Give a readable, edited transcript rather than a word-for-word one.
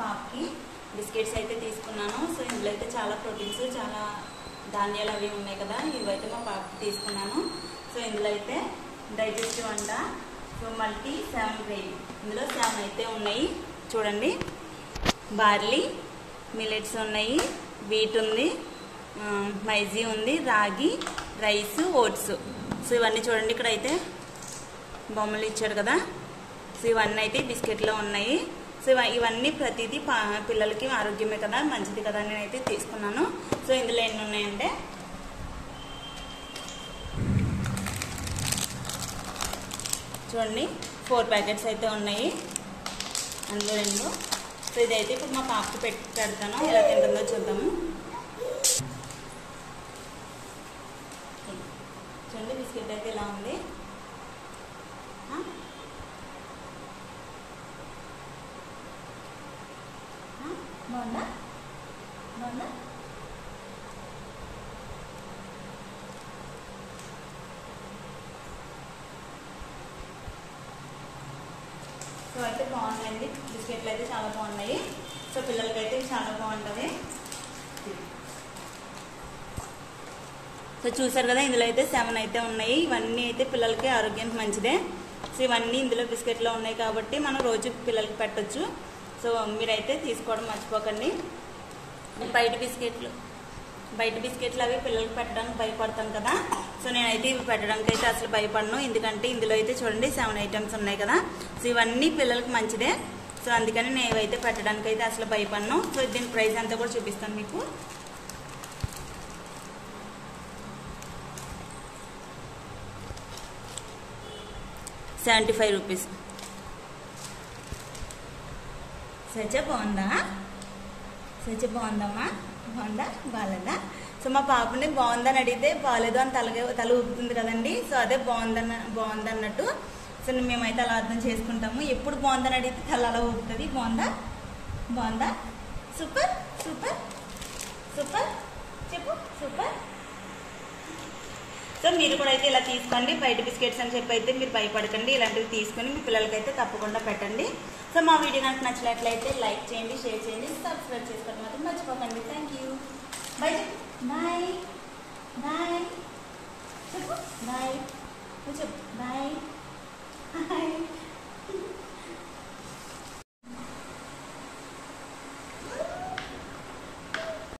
పాపకి బిస్కెట్స్ అయితే తీసుకున్నాను. సో ఇందులో అయితే చాలా ప్రోటీన్స్, చాలా ధాన్యాలు అవి ఉన్నాయి కదా, ఇవైతే మా పాపకి తీసుకున్నాను. సో ఇందులో అయితే డైజెస్టివ్ అంట. సో మల్టీ 7 గ్రెయిన్, ఇందులో 7 అయితే ఉన్నాయి చూడండి. బార్లీ, మిల్లెట్స్ ఉన్నాయి, వీట్ ఉంది, మైజీ ఉంది, రాగి, రైస్, ఓట్స్. సో ఇవన్నీ చూడండి, ఇక్కడ అయితే బొమ్మలు ఇచ్చాడు కదా. సో ఇవన్నీ అయితే బిస్కెట్లో ఉన్నాయి. సో ఇవన్నీ ప్రతిదీ పిల్లలకి ఆరోగ్యమే కదా, మంచిది కదా, నేనైతే తీసుకున్నాను. సో ఇందులో ఎన్ని ఉన్నాయంటే చూడండి 4 ప్యాకెట్స్ అయితే ఉన్నాయి, అందులో 2. సో ఇదైతే ఇప్పుడు మా పాపకి పెడతాను, ఎలా తింటుందో చూద్దాము. చూడండి బిస్కెట్ అయితే ఇలా ఉంది. బాగుందా? బాగుందా? సో అయితే బాగున్నాయండి బిస్కెట్లు అయితే చాలా బాగున్నాయి. సో పిల్లలకైతే చాలా బాగుంటుంది. సో చూసారు కదా, ఇందులో అయితే 7 అయితే ఉన్నాయి. ఇవన్నీ అయితే పిల్లలకి ఆరోగ్యానికి మంచిదే. సో ఇవన్నీ ఇందులో బిస్కెట్లో ఉన్నాయి కాబట్టి మనం రోజు పిల్లలకి పెట్టచ్చు. సో మీరైతే తీసుకోవడం మర్చిపోకండి. బయట బిస్కెట్లు అవి పిల్లలకి పెట్టడానికి భయపడతాం కదా. సో నేనైతే ఇవి పెట్టడానికి అయితే అసలు భయపడను, ఎందుకంటే ఇందులో అయితే చూడండి 7 ఐటమ్స్ ఉన్నాయి కదా. సో ఇవన్నీ పిల్లలకి మంచిదే. సో అందుకని నేను ఇవైతే పెట్టడానికి అయితే అసలు భయపడను. సో దీని ప్రైస్ అంతా కూడా చూపిస్తాను మీకు. ₹75. సచ్చ బాగుందా? సచ్చ బాగుందమ్మా? బాగుందా? బాగాలేదా? సో మా పాపని బాగుందని అడిగితే బాగాలేదు అని తల ఊపుతుంది కదండి. సో అదే బాగుందన్నట్టు. సో మేమైతే అలా అర్థం చేసుకుంటాము. ఎప్పుడు బాగుందని అడిగితే తల అలా ఊపుతుంది. బాగుందా? బాగుందా? సూపర్ సూపర్ సూపర్ చెప్పు, సూపర్. సో మీరు కూడా అయితే ఇలా తీసుకోండి. బయట బిస్కెట్స్ అని చెప్పి అయితే మీరు భయపడకండి, ఇలాంటివి తీసుకొని మీ పిల్లలకైతే తప్పకుండా పెట్టండి. సో మా వీడియో నాకు నచ్చినట్లయితే లైక్ చేయండి, షేర్ చేయండి, సబ్స్క్రైబ్ చేసుకోవడం మాత్రం మర్చిపోకండి. Thank you. Bye bye bye చెప్పు, బాయ్ చెప్పు.